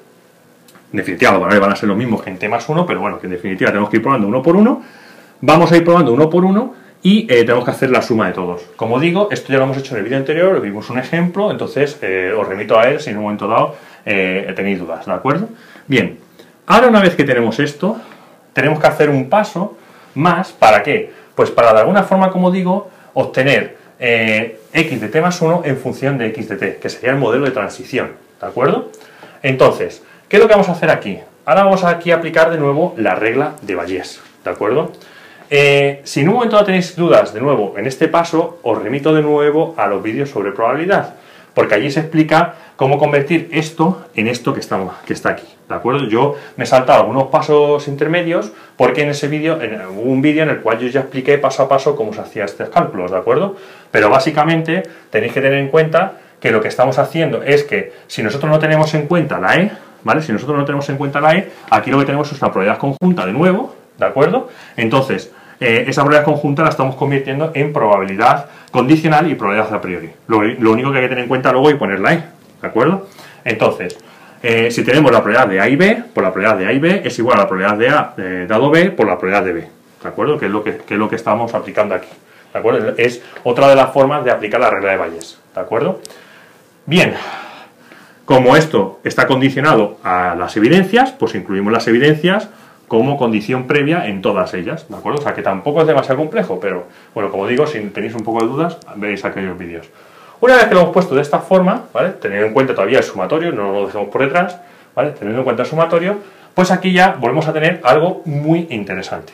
En definitiva, los valores van a ser los mismos que en t más uno, pero bueno, que en definitiva tenemos que ir probando uno por uno. Vamos a ir probando uno por uno y eh, tenemos que hacer la suma de todos. Como digo, esto ya lo hemos hecho en el vídeo anterior, vimos un ejemplo, entonces eh, os remito a él si en un momento dado eh, tenéis dudas, ¿de acuerdo? Bien, ahora una vez que tenemos esto, tenemos que hacer un paso más, ¿para qué? Pues para de alguna forma, como digo, obtener eh, x de t más uno en función de x de t, que sería el modelo de transición, ¿de acuerdo? Entonces, ¿qué es lo que vamos a hacer aquí? Ahora vamos aquí a aplicar de nuevo la regla de Bayes, ¿de acuerdo? Eh, si en un momento no tenéis dudas, de nuevo, en este paso, os remito de nuevo a los vídeos sobre probabilidad, porque allí se explica cómo convertir esto en esto que está, que está aquí, ¿de acuerdo? Yo me he saltado algunos pasos intermedios porque en ese vídeo, en un vídeo en el cual yo ya expliqué paso a paso cómo se hacía estos cálculos, ¿de acuerdo? Pero básicamente tenéis que tener en cuenta que lo que estamos haciendo es que si nosotros no tenemos en cuenta la E, ¿vale? Si nosotros no tenemos en cuenta la E, aquí lo que tenemos es una probabilidad conjunta de nuevo, ¿de acuerdo? Entonces, eh, esa probabilidad conjunta la estamos convirtiendo en probabilidad condicional y probabilidad a priori. Lo, lo único que hay que tener en cuenta luego es poner la E, ¿de acuerdo? Entonces, eh, si tenemos la probabilidad de A y B, pues la probabilidad de A y B es igual a la probabilidad de A eh, dado B por la probabilidad de B, ¿de acuerdo? Que es lo que, que es lo que estamos aplicando aquí, ¿de acuerdo? Es otra de las formas de aplicar la regla de Bayes, ¿de acuerdo? Bien, como esto está condicionado a las evidencias, pues incluimos las evidencias como condición previa en todas ellas, ¿de acuerdo? O sea que tampoco es demasiado complejo, pero bueno, como digo, si tenéis un poco de dudas, veis aquellos vídeos. Una vez que lo hemos puesto de esta forma, ¿vale? Teniendo en cuenta todavía el sumatorio, no lo dejemos por detrás, ¿vale? Teniendo en cuenta el sumatorio, pues aquí ya volvemos a tener algo muy interesante.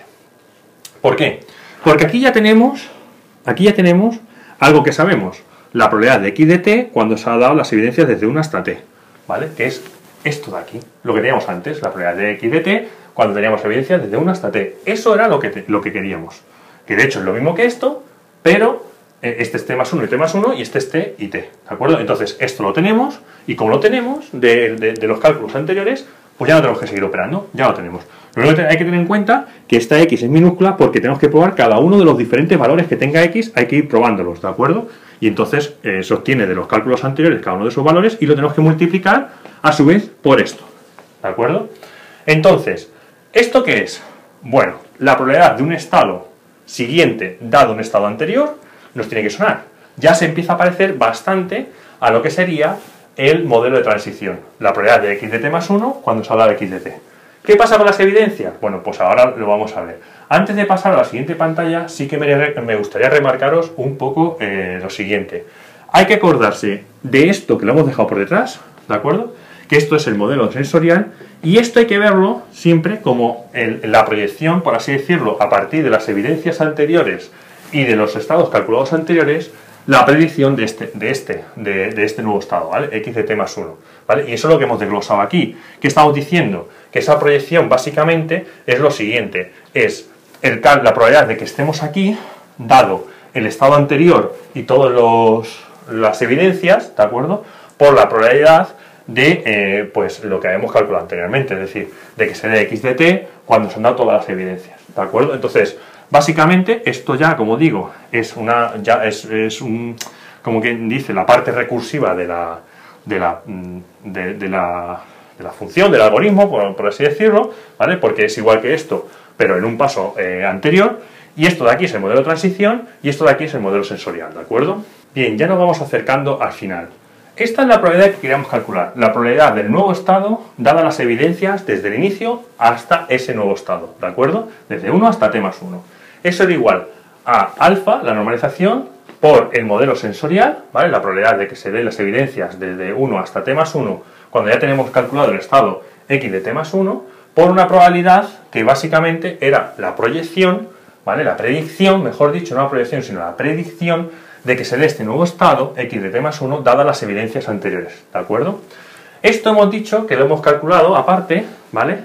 ¿Por qué? Porque aquí ya tenemos, aquí ya tenemos algo que sabemos, la probabilidad de x de t cuando se ha dado las evidencias desde uno hasta t, ¿vale? Que es esto de aquí, lo que teníamos antes, la probabilidad de x de t cuando teníamos evidencias desde uno hasta t. Eso era lo que, te, lo que queríamos. Que de hecho es lo mismo que esto, pero este es t más uno y t más uno y este es t y t, ¿de acuerdo? Entonces esto lo tenemos y como lo tenemos de, de, de los cálculos anteriores, pues ya no tenemos que seguir operando, ya lo tenemos. Lo único que hay que tener en cuenta que esta x es minúscula porque tenemos que probar cada uno de los diferentes valores que tenga x, hay que ir probándolos, ¿de acuerdo? Y entonces eh, se obtiene de los cálculos anteriores cada uno de esos valores y lo tenemos que multiplicar a su vez por esto, ¿de acuerdo? Entonces, ¿esto qué es? Bueno, la probabilidad de un estado siguiente dado un estado anterior nos tiene que sonar. Ya se empieza a parecer bastante a lo que sería el modelo de transición, la probabilidad de x de t más uno cuando se ha dado x de t. ¿Qué pasa con las evidencias? Bueno, pues ahora lo vamos a ver. Antes de pasar a la siguiente pantalla, sí que me, me gustaría remarcaros un poco eh, lo siguiente. Hay que acordarse de esto que lo hemos dejado por detrás, ¿de acuerdo? Que esto es el modelo sensorial y esto hay que verlo siempre como el, la proyección, por así decirlo, a partir de las evidencias anteriores y de los estados calculados anteriores, la predicción de este, de este, de, de este nuevo estado, ¿vale? X de t más uno, ¿vale? Y eso es lo que hemos desglosado aquí. ¿Qué estamos diciendo? Que esa proyección básicamente es lo siguiente, es el, la probabilidad de que estemos aquí, dado el estado anterior y todas las evidencias, ¿de acuerdo? Por la probabilidad de eh, pues lo que habíamos calculado anteriormente, es decir, de que se dé x de t cuando se han dado todas las evidencias, ¿de acuerdo? Entonces, básicamente, esto ya, como digo, es una, ya es, es un, como quien dice, la parte recursiva de la, de la, de, de la, de la función, del algoritmo, por, por así decirlo, ¿vale? Porque es igual que esto, pero en un paso eh, anterior, y esto de aquí es el modelo de transición, y esto de aquí es el modelo sensorial, ¿de acuerdo? Bien, ya nos vamos acercando al final. Esta es la probabilidad que queríamos calcular, la probabilidad del nuevo estado, dadas las evidencias desde el inicio hasta ese nuevo estado, ¿de acuerdo? Desde uno hasta t más uno. Eso era igual a alfa, la normalización, por el modelo sensorial, ¿vale? La probabilidad de que se den las evidencias desde uno hasta t más uno, cuando ya tenemos calculado el estado x de t más uno, por una probabilidad que básicamente era la proyección, ¿vale? La predicción, mejor dicho, no la proyección, sino la predicción de que se dé este nuevo estado, x de t más uno, dadas las evidencias anteriores, ¿de acuerdo? Esto hemos dicho que lo hemos calculado aparte, ¿vale?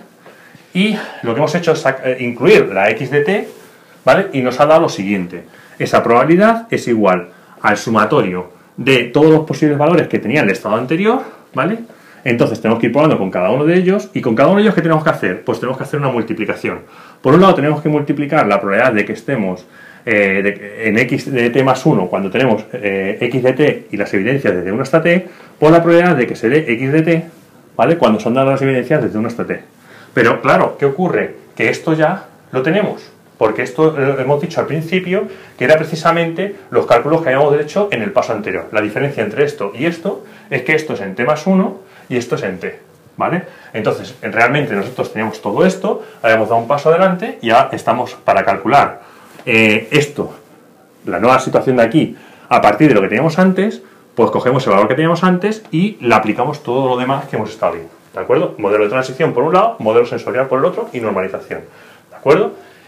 Y lo que hemos hecho es incluir la x de t, ¿vale? Y nos ha dado lo siguiente. Esa probabilidad es igual al sumatorio de todos los posibles valores que tenía el estado anterior, ¿vale? Entonces tenemos que ir probando con cada uno de ellos, y con cada uno de ellos, ¿qué tenemos que hacer? Pues tenemos que hacer una multiplicación. Por un lado tenemos que multiplicar la probabilidad de que estemos eh, de, en x de t más uno cuando tenemos eh, x de t y las evidencias desde uno hasta t, por la probabilidad de que se dé x de t, ¿vale? Cuando son dadas las evidencias desde uno hasta t. Pero claro, ¿qué ocurre? Que esto ya lo tenemos, porque esto lo hemos dicho al principio, que era precisamente los cálculos que habíamos hecho en el paso anterior. La diferencia entre esto y esto es que esto es en t más uno y esto es en t, ¿vale? Entonces, realmente nosotros teníamos todo esto, habíamos dado un paso adelante y ya estamos para calcular eh, esto, la nueva situación de aquí, a partir de lo que teníamos antes, pues cogemos el valor que teníamos antes y le aplicamos todo lo demás que hemos estado viendo, ¿de acuerdo? Modelo de transición por un lado, modelo sensorial por el otro y normalización, ¿de acuerdo?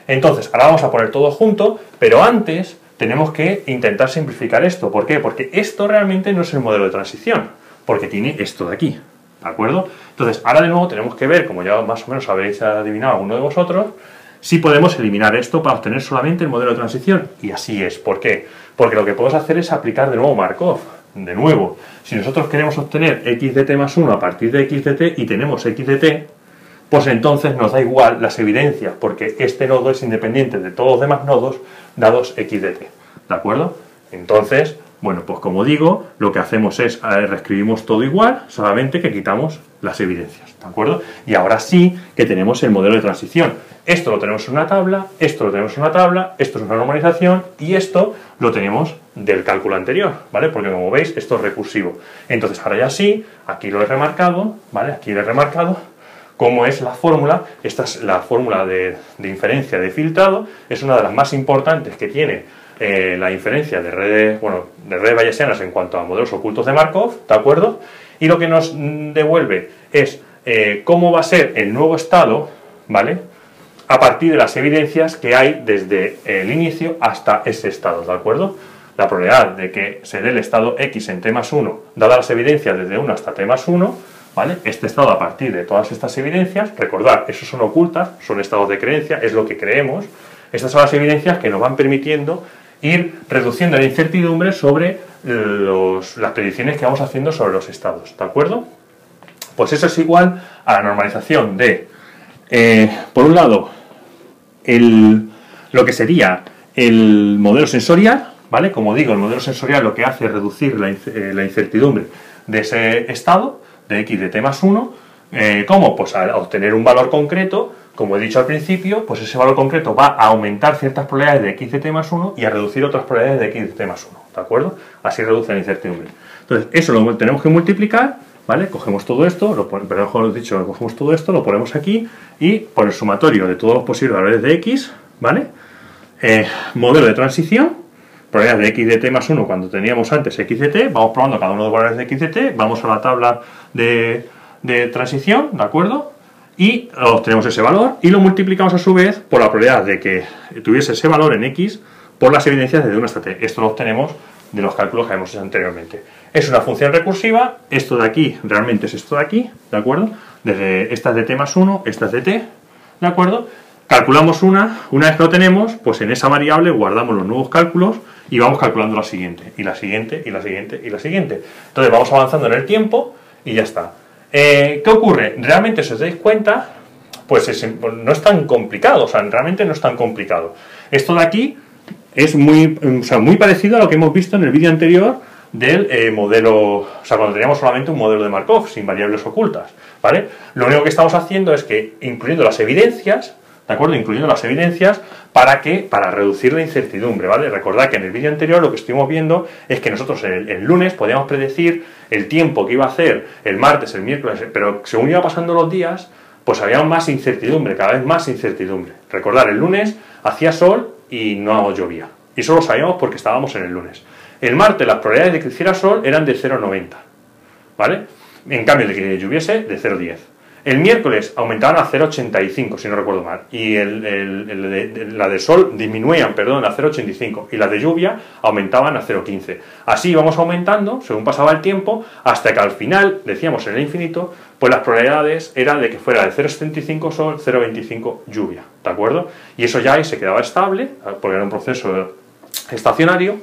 Entonces, ahora vamos a poner todo junto, pero antes tenemos que intentar simplificar esto. ¿Por qué? Porque esto realmente no es el modelo de transición, porque tiene esto de aquí, ¿de acuerdo? Entonces, ahora de nuevo tenemos que ver, como ya más o menos habréis adivinado alguno de vosotros, si podemos eliminar esto para obtener solamente el modelo de transición. Y así es. ¿Por qué? Porque lo que podemos hacer es aplicar de nuevo Markov. De nuevo, si nosotros queremos obtener x de t más uno a partir de x de t y tenemos x de t, pues entonces nos da igual las evidencias, porque este nodo es independiente de todos los demás nodos dados x de t. ¿De acuerdo? Entonces, bueno, pues como digo, lo que hacemos es, eh, reescribimos todo igual, solamente que quitamos las evidencias, ¿de acuerdo? Y ahora sí que tenemos el modelo de transición. Esto lo tenemos en una tabla, esto lo tenemos en una tabla, esto es una normalización y esto lo tenemos del cálculo anterior, ¿vale? Porque como veis, esto es recursivo. Entonces, ahora ya sí, aquí lo he remarcado, ¿vale? Aquí lo he remarcado, cómo es la fórmula. Esta es la fórmula de, de inferencia de filtrado, es una de las más importantes que tiene eh, la inferencia de redes, bueno, de redes bayesianas en cuanto a modelos ocultos de Markov, ¿de acuerdo? Y lo que nos devuelve es eh, cómo va a ser el nuevo estado, ¿vale?, a partir de las evidencias que hay desde el inicio hasta ese estado, ¿de acuerdo? La probabilidad de que se dé el estado x en t más uno, dadas las evidencias desde uno hasta t más uno, ¿vale? Este estado a partir de todas estas evidencias, recordad, esos son ocultas, son estados de creencia, es lo que creemos. Estas son las evidencias que nos van permitiendo ir reduciendo la incertidumbre sobre los, las predicciones que vamos haciendo sobre los estados, ¿de acuerdo? Pues eso es igual a la normalización de, eh, por un lado, el, lo que sería el modelo sensorial, ¿vale? Como digo, el modelo sensorial lo que hace es reducir la, eh, la incertidumbre de ese estado, de x de t más uno, eh, ¿cómo? Pues a obtener un valor concreto, como he dicho al principio, pues ese valor concreto va a aumentar ciertas probabilidades de x de t más uno y a reducir otras probabilidades de x de t más uno, ¿de acuerdo? Así reduce la incertidumbre. Entonces, eso lo tenemos que multiplicar, ¿vale? Cogemos todo esto, lo pon, pero mejor dicho, cogemos todo esto, lo ponemos aquí y por el sumatorio de todos los posibles valores de x, ¿vale? Eh, modelo de transición, probabilidades de x de t más uno cuando teníamos antes x de t, vamos probando cada uno de los valores de x de t, vamos a la tabla de, de transición, ¿de acuerdo? Y obtenemos ese valor y lo multiplicamos a su vez por la probabilidad de que tuviese ese valor en x por las evidencias desde uno hasta t. Esto lo obtenemos de los cálculos que hemos hecho anteriormente. Es una función recursiva, esto de aquí realmente es esto de aquí, ¿de acuerdo? Desde esta es de t más uno, esta es de t, ¿de acuerdo? Calculamos una, una vez que lo tenemos, pues en esa variable guardamos los nuevos cálculos y vamos calculando la siguiente, y la siguiente, y la siguiente, y la siguiente. Entonces vamos avanzando en el tiempo y ya está. Eh, ¿Qué ocurre? Realmente, si os dais cuenta, pues es, no es tan complicado, o sea, realmente no es tan complicado. Esto de aquí es muy, o sea, muy parecido a lo que hemos visto en el vídeo anterior del eh, modelo, o sea, cuando teníamos solamente un modelo de Markov sin variables ocultas, ¿vale? Lo único que estamos haciendo es que, incluyendo las evidencias, ¿de acuerdo? Incluyendo las evidencias, ¿para qué? Para reducir la incertidumbre, ¿vale? Recordad que en el vídeo anterior lo que estuvimos viendo es que nosotros el, el lunes podíamos predecir el tiempo que iba a hacer el martes, el miércoles, pero según iba pasando los días, pues había más incertidumbre, cada vez más incertidumbre. Recordad, el lunes hacía sol y no llovía. Y eso lo sabíamos porque estábamos en el lunes. El martes las probabilidades de que hiciera sol eran de cero coma noventa, ¿vale? En cambio, de que lloviese, de cero coma diez. El miércoles aumentaban a cero coma ochenta y cinco, si no recuerdo mal, y el, el, el de, de, la de sol disminuían, perdón, a cero coma ochenta y cinco, y las de lluvia aumentaban a cero coma quince. Así íbamos aumentando, según pasaba el tiempo, hasta que al final, decíamos en el infinito, pues las probabilidades eran de que fuera de cero coma setenta y cinco sol, cero coma veinticinco lluvia, ¿de acuerdo? Y eso ya ahí se quedaba estable, porque era un proceso estacionario,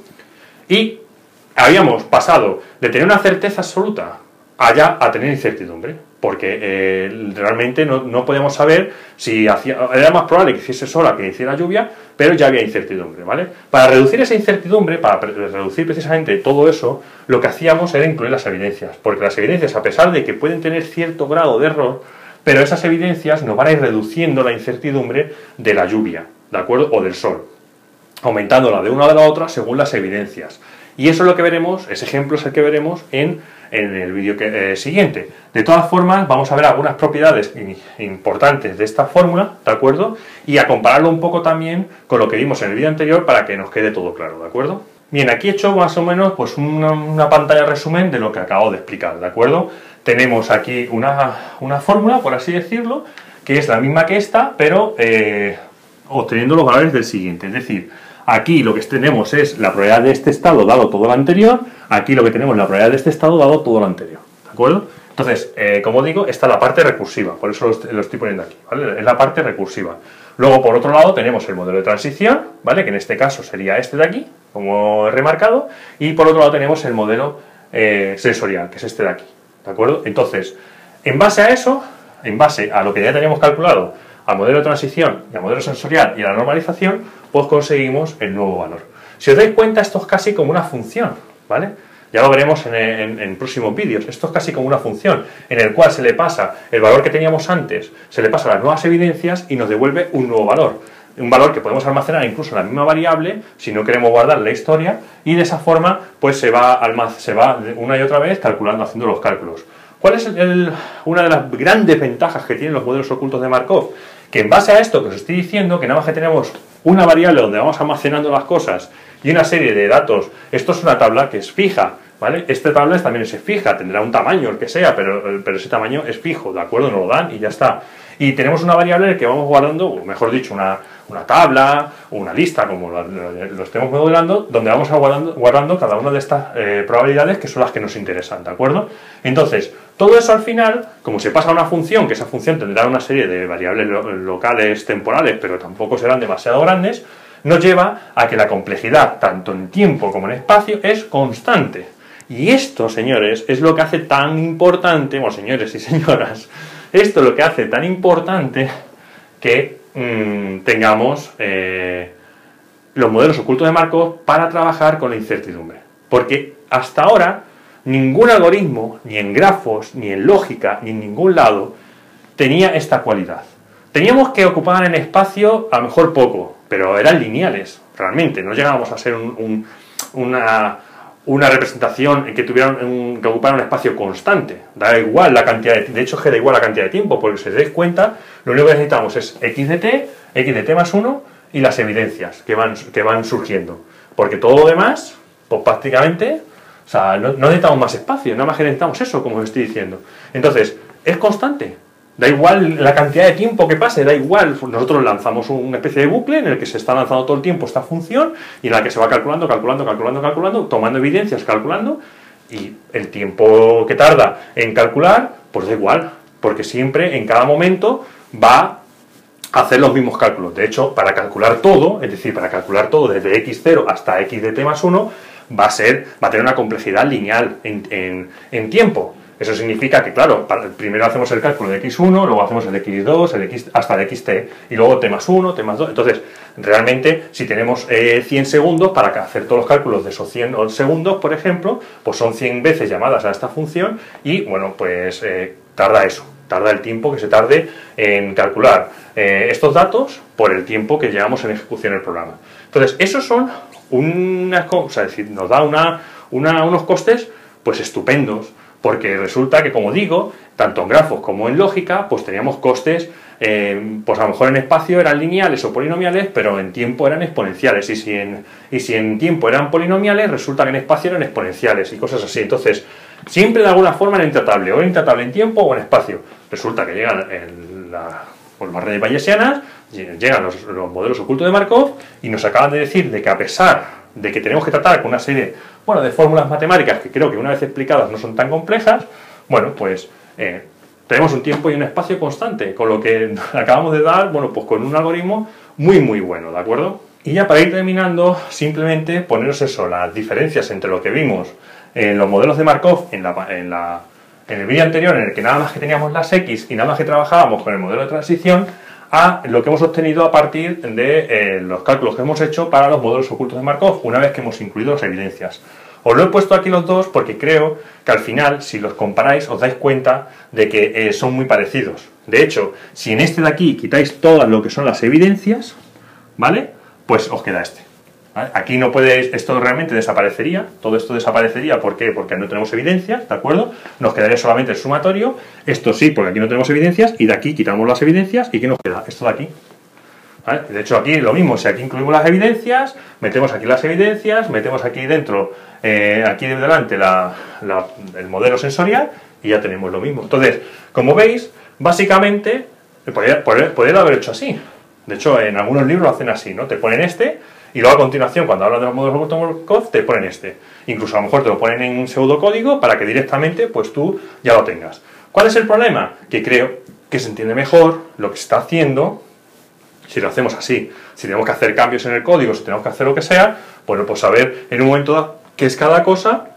y habíamos pasado de tener una certeza absoluta allá a tener incertidumbre, porque eh, realmente no, no podíamos saber si hacía, era más probable que hiciese sol a que hiciera lluvia, pero ya había incertidumbre, ¿vale? Para reducir esa incertidumbre, para pre reducir precisamente todo eso, lo que hacíamos era incluir las evidencias, porque las evidencias, a pesar de que pueden tener cierto grado de error, pero esas evidencias nos van a ir reduciendo la incertidumbre de la lluvia, ¿de acuerdo? O del sol, aumentándola de una o de la otra según las evidencias. Y eso es lo que veremos, ese ejemplo es el que veremos en, en el vídeo eh, siguiente. De todas formas, vamos a ver algunas propiedades importantes de esta fórmula, ¿de acuerdo? Y a compararlo un poco también con lo que vimos en el vídeo anterior para que nos quede todo claro, ¿de acuerdo? Bien, aquí he hecho más o menos pues una, una pantalla resumen de lo que acabo de explicar, ¿de acuerdo? Tenemos aquí una, una fórmula, por así decirlo, que es la misma que esta, pero... Eh, obteniendo los valores del siguiente. Es decir, aquí lo que tenemos es la probabilidad de este estado dado todo lo anterior, aquí lo que tenemos es la probabilidad de este estado dado todo lo anterior. ¿De acuerdo? Entonces, eh, como digo, está la parte recursiva, por eso lo, lo estoy poniendo aquí, ¿vale? Es la parte recursiva. Luego, por otro lado, tenemos el modelo de transición, ¿vale? Que en este caso sería este de aquí, como he remarcado, y por otro lado tenemos el modelo eh, sensorial, que es este de aquí, ¿de acuerdo? Entonces, en base a eso, en base a lo que ya teníamos calculado, al modelo de transición y al modelo sensorial y a la normalización, pues conseguimos el nuevo valor. Si os dais cuenta, esto es casi como una función, ¿vale? Ya lo veremos en, en, en próximos vídeos. Esto es casi como una función en el cual se le pasa el valor que teníamos antes, se le pasa las nuevas evidencias y nos devuelve un nuevo valor. Un valor que podemos almacenar incluso en la misma variable si no queremos guardar la historia, y de esa forma pues se va, se va una y otra vez calculando, haciendo los cálculos. ¿Cuál es el, una de las grandes ventajas que tienen los modelos ocultos de Markov? Que en base a esto que os estoy diciendo, que nada más que tenemos una variable donde vamos almacenando las cosas y una serie de datos, esto es una tabla que es fija, ¿vale? Esta tabla también es fija, tendrá un tamaño, el que sea, pero, pero ese tamaño es fijo, ¿de acuerdo? Nos lo dan y ya está. Y tenemos una variable en la que vamos guardando, o mejor dicho, una, una tabla o una lista, como lo, lo, lo estemos modelando, donde vamos a guardando, guardando cada una de estas eh, probabilidades que son las que nos interesan, ¿de acuerdo? Entonces, todo eso al final, como se pasa a una función, que esa función tendrá una serie de variables lo, locales, temporales, pero tampoco serán demasiado grandes, nos lleva a que la complejidad, tanto en tiempo como en espacio, es constante. Y esto, señores, es lo que hace tan importante, bueno, señores y señoras, esto es lo que hace tan importante que mmm, tengamos eh, los modelos ocultos de Markov para trabajar con la incertidumbre. Porque hasta ahora, ningún algoritmo, ni en grafos, ni en lógica, ni en ningún lado, tenía esta cualidad. Teníamos que ocupar en espacio, a lo mejor poco, pero eran lineales, realmente. No llegábamos a ser un, un, una... una representación que tuviera un, que ocupara un espacio constante. Da igual la cantidad de, de hecho es que da igual la cantidad de tiempo, porque si os dais cuenta, lo único que necesitamos es x de t, x de t más uno y las evidencias que van, que van surgiendo. Porque todo lo demás, pues prácticamente, o sea, no, no necesitamos más espacio, nada más que necesitamos eso, como os estoy diciendo. Entonces, es constante. Da igual la cantidad de tiempo que pase, da igual, nosotros lanzamos una especie de bucle en el que se está lanzando todo el tiempo esta función y en la que se va calculando, calculando, calculando, calculando, tomando evidencias, calculando, y el tiempo que tarda en calcular, pues da igual, porque siempre, en cada momento, va a hacer los mismos cálculos. De hecho, para calcular todo, es decir, para calcular todo desde x cero hasta x de t más uno, va a ser, va a tener una complejidad lineal en, en, en tiempo. Eso significa que, claro, primero hacemos el cálculo de equis uno, luego hacemos el equis dos, el X, hasta el xt, y luego t más uno, t más dos. Entonces, realmente, si tenemos eh, cien segundos para hacer todos los cálculos de esos cien segundos, por ejemplo, pues son cien veces llamadas a esta función y, bueno, pues eh, tarda eso, tarda el tiempo que se tarde en calcular eh, estos datos por el tiempo que llevamos en ejecución del programa. Entonces, esos son unas cosas, es decir, nos da una, una, unos costes, pues estupendos. Porque resulta que, como digo, tanto en grafos como en lógica, pues teníamos costes, eh, pues a lo mejor en espacio eran lineales o polinomiales, pero en tiempo eran exponenciales. Y si, en, y si en tiempo eran polinomiales, resulta que en espacio eran exponenciales y cosas así. Entonces, siempre de alguna forma era intratable, o era intratable en tiempo o en espacio. Resulta que llegan en la, pues las redes bayesianas, llegan los, los modelos ocultos de Markov y nos acaban de decir de que a pesar de que tenemos que tratar con una serie, bueno, de fórmulas matemáticas que creo que una vez explicadas no son tan complejas, bueno, pues eh, tenemos un tiempo y un espacio constante, con lo que acabamos de dar, bueno, pues con un algoritmo muy muy bueno, ¿de acuerdo? Y ya para ir terminando, simplemente poneros eso, las diferencias entre lo que vimos en los modelos de Markov en, la, en, la, en el vídeo anterior, en el que nada más que teníamos las X y nada más que trabajábamos con el modelo de transición, a lo que hemos obtenido a partir de eh, los cálculos que hemos hecho para los modelos ocultos de Markov, una vez que hemos incluido las evidencias. Os lo he puesto aquí los dos porque creo que al final, si los comparáis, os dais cuenta de que eh, son muy parecidos. De hecho, si en este de aquí quitáis todas lo que son las evidencias, ¿vale? Pues os queda este. ¿Vale? Aquí no podéis, esto realmente desaparecería, todo esto desaparecería, ¿por qué? Porque no tenemos evidencias, ¿de acuerdo? Nos quedaría solamente el sumatorio, esto sí, porque aquí no tenemos evidencias, y de aquí quitamos las evidencias, ¿y qué nos queda? Esto de aquí. ¿Vale? De hecho, aquí lo mismo, si aquí incluimos las evidencias, metemos aquí las evidencias, metemos aquí dentro, eh, aquí de delante la, la, el modelo sensorial, y ya tenemos lo mismo. Entonces, como veis, básicamente, podría, podría, podría haber hecho así. De hecho, en algunos libros lo hacen así, ¿no? Te ponen este y luego a continuación, cuando hablan de los modelos de Markov, te ponen este. Incluso a lo mejor te lo ponen en un pseudocódigo para que directamente pues tú ya lo tengas. ¿Cuál es el problema? Que creo que se entiende mejor lo que se está haciendo si lo hacemos así. Si tenemos que hacer cambios en el código, si tenemos que hacer lo que sea, bueno, pues saber en un momento dado qué es cada cosa,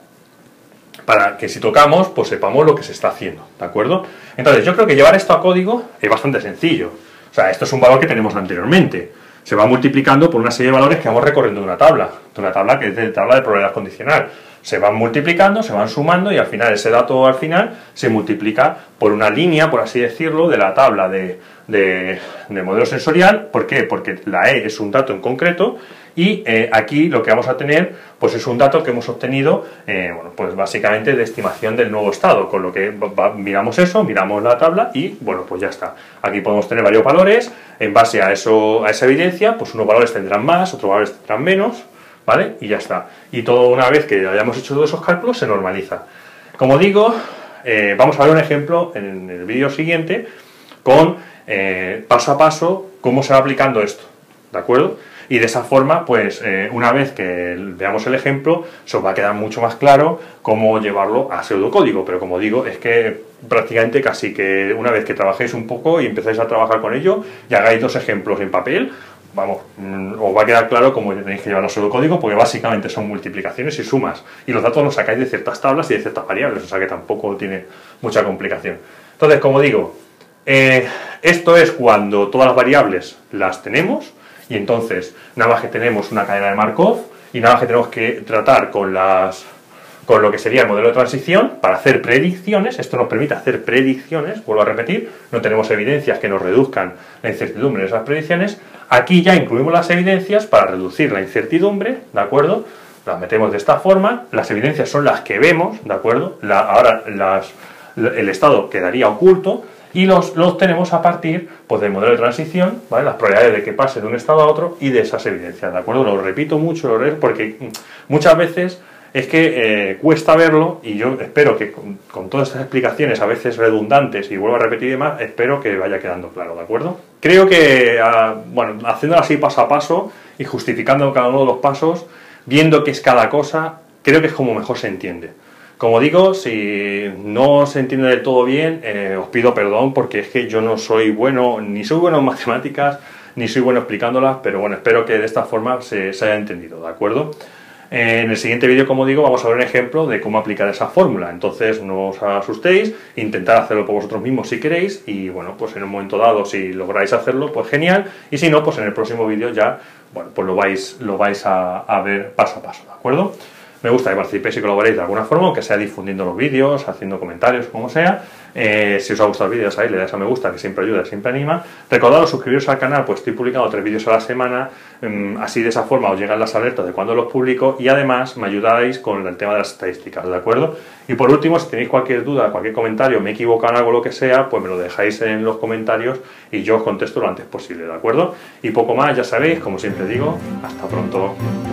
para que si tocamos, pues sepamos lo que se está haciendo, ¿de acuerdo? Entonces, yo creo que llevar esto a código es bastante sencillo. O sea, esto es un valor que tenemos anteriormente. Se va multiplicando por una serie de valores que vamos recorriendo de una tabla, de una tabla que es de tabla de probabilidad condicional. Se van multiplicando, se van sumando y al final ese dato al final se multiplica por una línea, por así decirlo, de la tabla de, de, de modelo sensorial. ¿Por qué? Porque la E es un dato en concreto y eh, aquí lo que vamos a tener pues es un dato que hemos obtenido eh, bueno, pues básicamente de estimación del nuevo estado, con lo que va, miramos eso, miramos la tabla y bueno, pues ya está. Aquí podemos tener varios valores, en base a, eso, a esa evidencia, pues unos valores tendrán más, otros valores tendrán menos, ¿vale? Y ya está. Y todo una vez que hayamos hecho todos esos cálculos se normaliza. Como digo, eh, vamos a ver un ejemplo en el vídeo siguiente con eh, paso a paso cómo se va aplicando esto, ¿de acuerdo? Y de esa forma, pues eh, una vez que veamos el ejemplo, se os va a quedar mucho más claro cómo llevarlo a pseudocódigo. Pero como digo, es que prácticamente casi que una vez que trabajéis un poco y empezáis a trabajar con ello y hagáis dos ejemplos en papel, vamos, os va a quedar claro cómo tenéis que llevarlo a pseudocódigo, porque básicamente son multiplicaciones y sumas. Y los datos los sacáis de ciertas tablas y de ciertas variables, o sea que tampoco tiene mucha complicación. Entonces, como digo, eh, esto es cuando todas las variables las tenemos. Y entonces, nada más que tenemos una cadena de Markov y nada más que tenemos que tratar con, las, con lo que sería el modelo de transición para hacer predicciones. Esto nos permite hacer predicciones, vuelvo a repetir, no tenemos evidencias que nos reduzcan la incertidumbre de esas predicciones. Aquí ya incluimos las evidencias para reducir la incertidumbre, ¿de acuerdo? Las metemos de esta forma, las evidencias son las que vemos, ¿de acuerdo? La, ahora las, el estado quedaría oculto. Y los, los tenemos a partir pues, del modelo de transición, ¿vale? Las probabilidades de que pase de un estado a otro y de esas evidencias, ¿de acuerdo? Lo repito mucho, lo repito porque muchas veces es que eh, cuesta verlo y yo espero que con, con todas estas explicaciones a veces redundantes y vuelvo a repetir y demás, espero que vaya quedando claro, ¿de acuerdo? Creo que, uh, bueno, haciéndolo así paso a paso y justificando cada uno de los pasos, viendo qué es cada cosa, creo que es como mejor se entiende. Como digo, si no se entiende del todo bien, eh, os pido perdón porque es que yo no soy bueno, ni soy bueno en matemáticas, ni soy bueno explicándolas, pero bueno, espero que de esta forma se, se haya entendido, ¿de acuerdo? Eh, en el siguiente vídeo, como digo, vamos a ver un ejemplo de cómo aplicar esa fórmula, entonces no os asustéis, intentad hacerlo por vosotros mismos si queréis y bueno, pues en un momento dado, si lográis hacerlo, pues genial, y si no, pues en el próximo vídeo ya, bueno, pues lo vais, lo vais a, a ver paso a paso, ¿de acuerdo? Me gusta que participéis y colaboréis de alguna forma, aunque sea difundiendo los vídeos, haciendo comentarios, como sea. Eh, si os ha gustado el vídeo, ya sabéis, le dais a me gusta, que siempre ayuda, siempre anima. Recordad suscribiros al canal, pues estoy publicando tres vídeos a la semana, um, así de esa forma os llegan las alertas de cuando los publico y además me ayudáis con el tema de las estadísticas, ¿de acuerdo? Y por último, si tenéis cualquier duda, cualquier comentario, me he equivocado en algo, lo que sea, pues me lo dejáis en los comentarios y yo os contesto lo antes posible, ¿de acuerdo? Y poco más, ya sabéis, como siempre digo, hasta pronto.